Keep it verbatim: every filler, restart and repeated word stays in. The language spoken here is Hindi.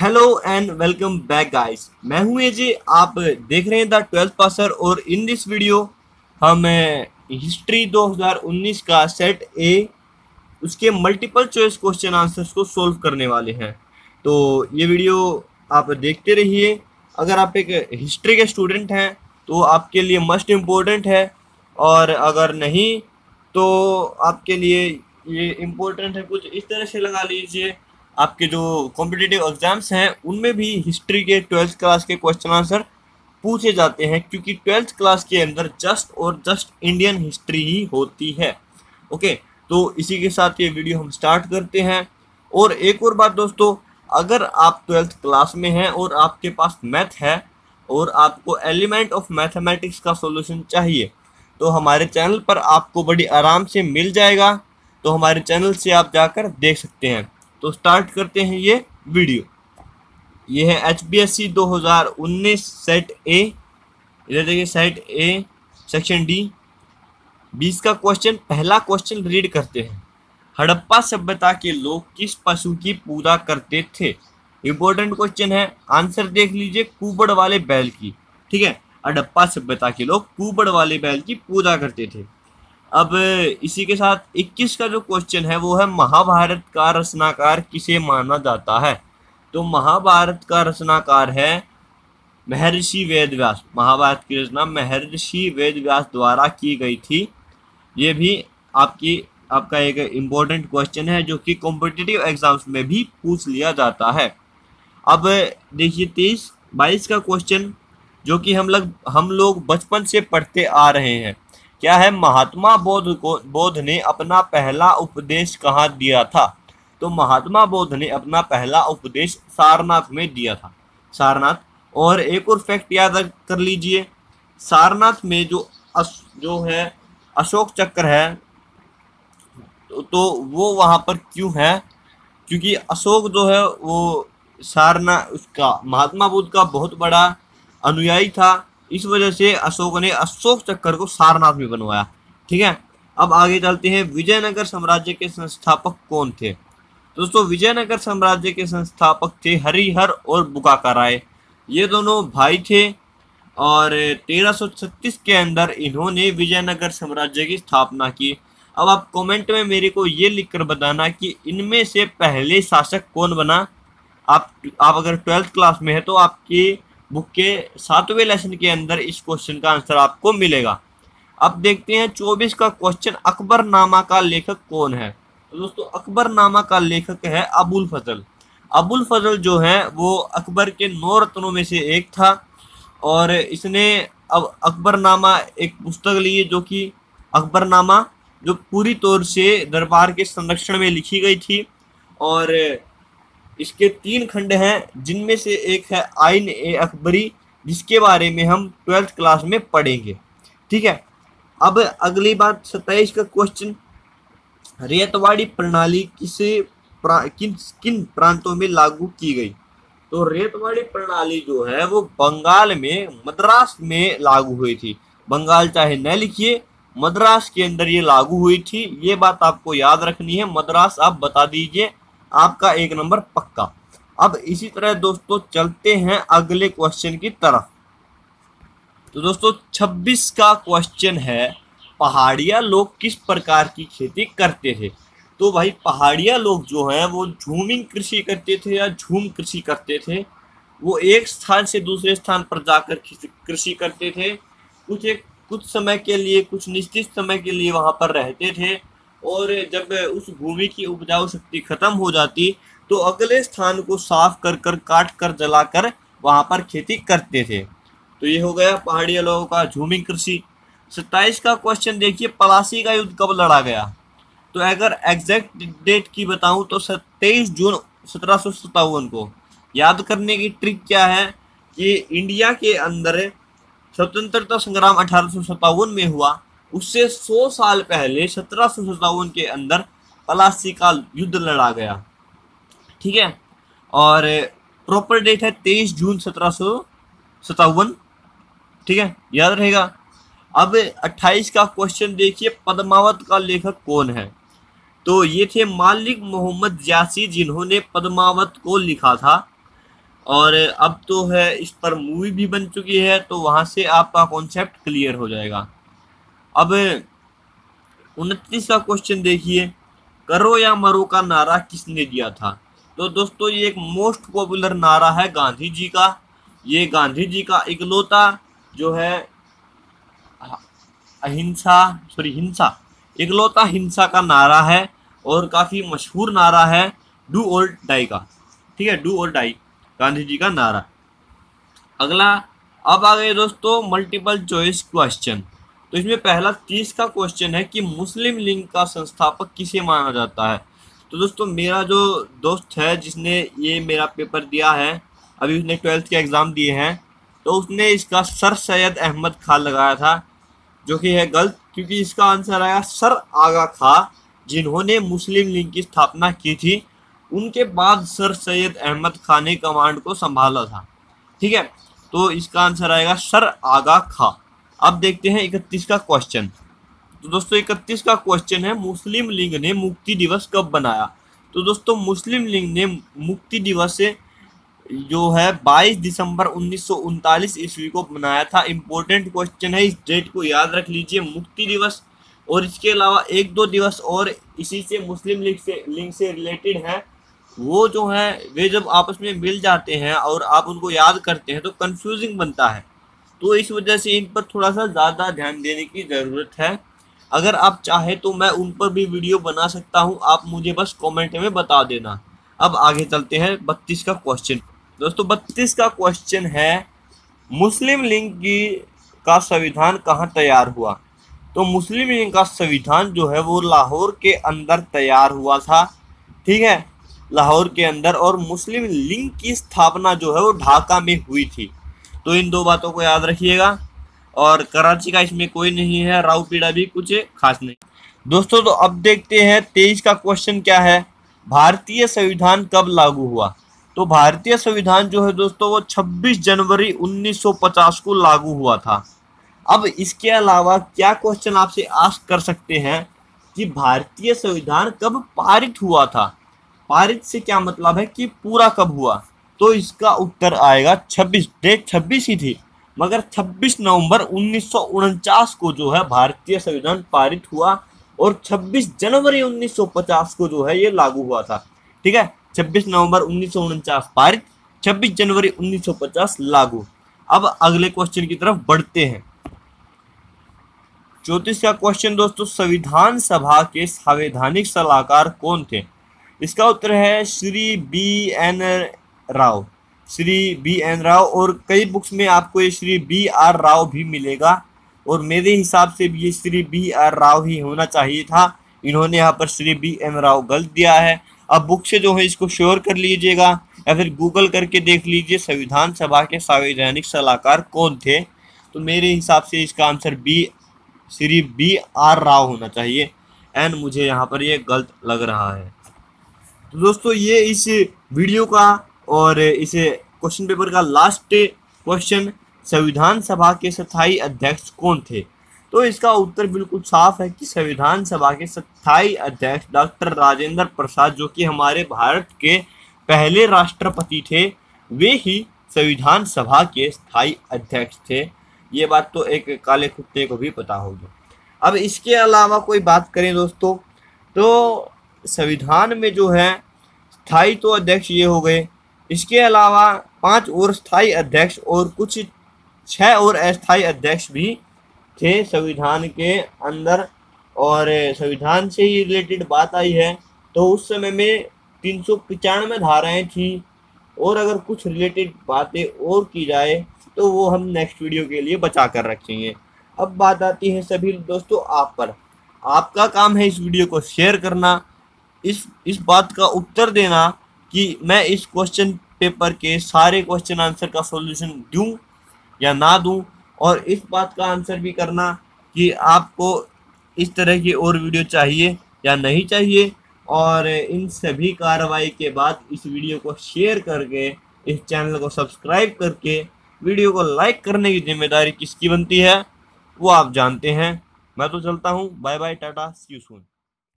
Hello and welcome back guys. मैं हूं एजे, आप देख रहे हैं द ट्वेल्थ पासर और इन दिस वीडियो हम हिस्ट्री दो हज़ार उन्नीस का सेट ए उसके मल्टीपल चॉइस क्वेश्चन आंसर्स को सोल्व करने वाले हैं। तो ये वीडियो आप देखते रहिए। अगर आप एक हिस्ट्री के स्टूडेंट हैं तो आपके लिए मस्ट इम्पोर्टेंट है, और अगर नहीं तो आपके लिए ये इम्पोर्टेंट है। कुछ इस तरह से लगा लीजिए, आपके जो कॉम्पिटिटिव एग्जाम्स हैं उनमें भी हिस्ट्री के ट्वेल्थ क्लास के क्वेश्चन आंसर पूछे जाते हैं, क्योंकि ट्वेल्थ क्लास के अंदर जस्ट और जस्ट इंडियन हिस्ट्री ही होती है। ओके, तो इसी के साथ ये वीडियो हम स्टार्ट करते हैं। और एक और बात दोस्तों, अगर आप ट्वेल्थ क्लास में हैं और आपके पास मैथ है और आपको एलिमेंट ऑफ मैथमेटिक्स का सॉल्यूशन चाहिए तो हमारे चैनल पर आपको बड़ी आराम से मिल जाएगा। तो हमारे चैनल से आप जाकर देख सकते हैं। तो स्टार्ट करते हैं ये वीडियो। ये है एच बी एस ई दो हज़ार उन्नीस सेट ए। इधर देखिए, सेट ए सेक्शन डी बीस का क्वेश्चन। पहला क्वेश्चन रीड करते हैं। हड़प्पा सभ्यता के लोग किस पशु की पूजा करते थे? इंपॉर्टेंट क्वेश्चन है। आंसर देख लीजिए, कुबड़ वाले बैल की। ठीक है, हड़प्पा सभ्यता के लोग कुबड़ वाले बैल की पूजा करते थे। अब इसी के साथ इक्कीस का जो क्वेश्चन है वो है, महाभारत का रचनाकार किसे माना जाता है? तो महाभारत का रचनाकार है महर्षि वेदव्यास। महाभारत की रचना महर्षि वेदव्यास द्वारा की गई थी। ये भी आपकी आपका एक इम्पोर्टेंट क्वेश्चन है जो कि कॉम्पिटिटिव एग्जाम्स में भी पूछ लिया जाता है। अब देखिए तेईस बाईस का क्वेश्चन, जो कि हम लोग हम लोग बचपन से पढ़ते आ रहे हैं। क्या है? महात्मा बौद्ध को बौद्ध ने अपना पहला उपदेश कहाँ दिया था? तो महात्मा बौद्ध ने अपना पहला उपदेश सारनाथ में दिया था। सारनाथ। और एक और फैक्ट याद कर लीजिए, सारनाथ में जो अस, जो है अशोक चक्र है, तो, तो वो वहाँ पर क्यों है? क्योंकि अशोक जो है वो सारनाथ उसका महात्मा बुद्ध का बहुत बड़ा अनुयायी था। इस वजह से अशोक ने अशोक चक्र को सारनाथ में बनवाया। ठीक है, अब आगे चलते हैं। विजयनगर साम्राज्य के संस्थापक कौन थे? तो दोस्तों, विजयनगर साम्राज्य के संस्थापक थे हरिहर और बुकाका राय। ये दोनों भाई थे और तेरह सौ छत्तीस के अंदर इन्होंने विजयनगर साम्राज्य की स्थापना की। अब आप कमेंट में मेरे को ये लिखकर बताना कि इनमें से पहले शासक कौन बना। आप आप अगर ट्वेल्थ क्लास में है तो आपकी बुक के सातवें लेसन के अंदर इस क्वेश्चन का आंसर आपको मिलेगा। अब देखते हैं चौबीस का क्वेश्चन, अकबरनामा का लेखक कौन है? तो दोस्तों, अकबरनामा का लेखक है अबुल फजल। अबुल फजल जो है वो अकबर के नौ रत्नों में से एक था, और इसने अब अकबरनामा एक पुस्तक ली है जो कि अकबरनामा जो पूरी तौर से दरबार के संरक्षण में लिखी गई थी। और इसके तीन खंड हैं, जिनमें से एक है आइन ए अकबरी, जिसके बारे में हम ट्वेल्थ क्लास में पढ़ेंगे। ठीक है, अब अगली बात सत्ताईस का क्वेश्चन, रेतवाड़ी प्रणाली किसे प्रा, किन किन प्रांतों में लागू की गई? तो रेतवाड़ी प्रणाली जो है वो बंगाल में मद्रास में लागू हुई थी। बंगाल चाहे न लिखिए, मद्रास के अंदर ये लागू हुई थी। ये बात आपको याद रखनी है। मद्रास आप बता दीजिए, आपका एक नंबर पक्का। अब इसी तरह दोस्तों चलते हैं अगले क्वेश्चन की तरफ। तो दोस्तों छब्बीस का क्वेश्चन है, पहाड़िया लोग किस प्रकार की खेती करते थे? तो भाई पहाड़िया लोग जो हैं वो झूमिंग कृषि करते थे या झूम कृषि करते थे। वो एक स्थान से दूसरे स्थान पर जाकर कृषि करते थे। कुछ एक कुछ समय के लिए, कुछ निश्चित समय के लिए वहां पर रहते थे, और जब उस भूमि की उपजाऊ शक्ति खत्म हो जाती तो अगले स्थान को साफ कर कर काट कर जलाकर वहां पर खेती करते थे। तो ये हो गया पहाड़िया लोगों का झूमिंग कृषि। सत्ताईस का क्वेश्चन देखिए, पलासी का युद्ध कब लड़ा गया? तो अगर एग्जैक्ट डेट की बताऊं तो तेईस जून सत्रह सौ सत्तावन को। याद करने की ट्रिक क्या है कि इंडिया के अंदर स्वतंत्रता संग्राम अठारह सौ सत्तावन में हुआ, उससे सौ साल पहले सत्रह सौ सत्तावन के अंदर पलासी का युद्ध लड़ा गया। ठीक है, और प्रॉपर डेट है तेईस जून सत्रह सौ सत्तावन। ठीक है, याद रहेगा। अब अट्ठाईस का क्वेश्चन देखिए, पद्मावत का लेखक कौन है? तो ये थे मालिक मोहम्मद जासी, जिन्होंने पद्मावत को लिखा था। और अब तो है इस पर मूवी भी बन चुकी है, तो वहां से आपका कॉन्सेप्ट क्लियर हो जाएगा। अब उनतीस का क्वेश्चन देखिए, करो या मरो का नारा किसने दिया था? तो दोस्तों ये एक मोस्ट पॉपुलर नारा है गांधी जी का। ये गांधी जी का इकलौता जो है अहिंसा सॉरी हिंसा इकलौता हिंसा का नारा है और काफी मशहूर नारा है, डू और डाई का। ठीक है, डू और डाई गांधी जी का नारा। अगला, अब आ गए दोस्तों मल्टीपल चॉइस क्वेश्चन। तो इसमें पहला तीस का क्वेश्चन है कि मुस्लिम लीग का संस्थापक किसे माना जाता है? तो दोस्तों मेरा जो दोस्त है जिसने ये मेरा पेपर दिया है, अभी उसने ट्वेल्थ के एग्ज़ाम दिए हैं, तो उसने इसका सर सैयद अहमद खान लगाया था, जो कि है गलत, क्योंकि इसका आंसर आया सर आगा खां, जिन्होंने मुस्लिम लीग की स्थापना की थी। उनके बाद सर सैयद अहमद खान ने कमांड को संभाला था। ठीक है, तो इसका आंसर आएगा सर आगा खां। अब देखते हैं इकतीस का क्वेश्चन। तो दोस्तों इकतीस का क्वेश्चन है, मुस्लिम लीग ने मुक्ति दिवस कब बनाया? तो दोस्तों मुस्लिम लीग ने मुक्ति दिवस जो है बाईस दिसंबर उन्नीस सौ उनतालीस ईस्वी को बनाया था। इम्पोर्टेंट क्वेश्चन है, इस डेट को याद रख लीजिए, मुक्ति दिवस। और इसके अलावा एक दो दिवस और इसी से मुस्लिम लीग से लीग से रिलेटेड है, वो जो है वे जब आपस में मिल जाते हैं और आप उनको याद करते हैं तो कंफ्यूजिंग बनता है, तो इस वजह से इन पर थोड़ा सा ज़्यादा ध्यान देने की ज़रूरत है। अगर आप चाहें तो मैं उन पर भी वीडियो बना सकता हूं, आप मुझे बस कमेंट में बता देना। अब आगे चलते हैं बत्तीस का क्वेश्चन। दोस्तों बत्तीस का क्वेश्चन है, मुस्लिम लीग की का संविधान कहाँ तैयार हुआ? तो मुस्लिम लीग का संविधान जो है वो लाहौर के अंदर तैयार हुआ था। ठीक है, लाहौर के अंदर। और मुस्लिम लीग की स्थापना जो है वो ढाका में हुई थी। तो इन दो बातों को याद रखिएगा। और कराची का इसमें कोई नहीं है, रावपीड़ा भी कुछ खास नहीं। दोस्तों तो अब देखते हैं तेईस का क्वेश्चन क्या है, भारतीय संविधान कब लागू हुआ? तो भारतीय संविधान जो है दोस्तों वो छब्बीस जनवरी उन्नीस सौ पचास को लागू हुआ था। अब इसके अलावा क्या क्वेश्चन आपसे आस्क कर सकते हैं कि भारतीय संविधान कब पारित हुआ था? पारित से क्या मतलब है कि पूरा कब हुआ? तो इसका उत्तर आएगा छब्बीस, डेट छब्बीस ही थी, मगर छब्बीस नवंबर उन्नीस सौ उनचास को जो है भारतीय संविधान पारित हुआ और छब्बीस जनवरी उन्नीस सौ पचास को जो है ये लागू हुआ था। ठीक है, छब्बीस नवंबर उन्नीस सौ उनचास पारित, छब्बीस जनवरी उन्नीस सौ पचास लागू। अब अगले क्वेश्चन की तरफ बढ़ते हैं। चौंतीस का क्वेश्चन दोस्तों, संविधान सभा के संवैधानिक सलाहकार कौन थे? इसका उत्तर है Shri B N Rao, Shri B N Rao. और कई बुक्स में आपको ये श्री बी आर राव भी मिलेगा, और मेरे हिसाब से भी ये श्री बी आर राव ही होना चाहिए था। इन्होंने यहाँ पर श्री बी एन राव गलत दिया है। अब बुक से जो है इसको श्योर कर लीजिएगा या फिर गूगल करके देख लीजिए संविधान सभा के संवैधानिक सलाहकार कौन थे। तो मेरे हिसाब से इसका answer B Shri B R Rao होना चाहिए, एंड मुझे यहाँ पर ये गलत लग रहा है। तो दोस्तों ये इस वीडियो का और इस क्वेश्चन पेपर का लास्ट क्वेश्चन, संविधान सभा के स्थायी अध्यक्ष कौन थे? तो इसका उत्तर बिल्कुल साफ है कि संविधान सभा के स्थायी अध्यक्ष डॉक्टर राजेंद्र प्रसाद, जो कि हमारे भारत के पहले राष्ट्रपति थे, वे ही संविधान सभा के स्थायी अध्यक्ष थे। ये बात तो एक काले कुत्ते को भी पता होगी। अब इसके अलावा कोई बात करें दोस्तों, तो संविधान में जो है स्थायी तो अध्यक्ष ये हो गए, इसके अलावा पांच और स्थायी अध्यक्ष और कुछ छह और अस्थायी अध्यक्ष भी थे संविधान के अंदर। और संविधान से ही रिलेटेड बात आई है तो उस समय में तीन सौ पचानवे धाराएँ थी, और अगर कुछ रिलेटेड बातें और की जाए तो वो हम नेक्स्ट वीडियो के लिए बचा कर रखेंगे। अब बात आती है सभी दोस्तों आप पर। आपका काम है इस वीडियो को शेयर करना, इस इस बात का उत्तर देना कि मैं इस क्वेश्चन पेपर के सारे क्वेश्चन आंसर का सॉल्यूशन दूं या ना दूं, और इस बात का आंसर भी करना कि आपको इस तरह की और वीडियो चाहिए या नहीं चाहिए। और इन सभी कार्रवाई के बाद इस वीडियो को शेयर करके, इस चैनल को सब्सक्राइब करके, वीडियो को लाइक करने की जिम्मेदारी किसकी बनती है वो आप जानते हैं। मैं तो चलता हूँ, bye bye, tata, see you soon.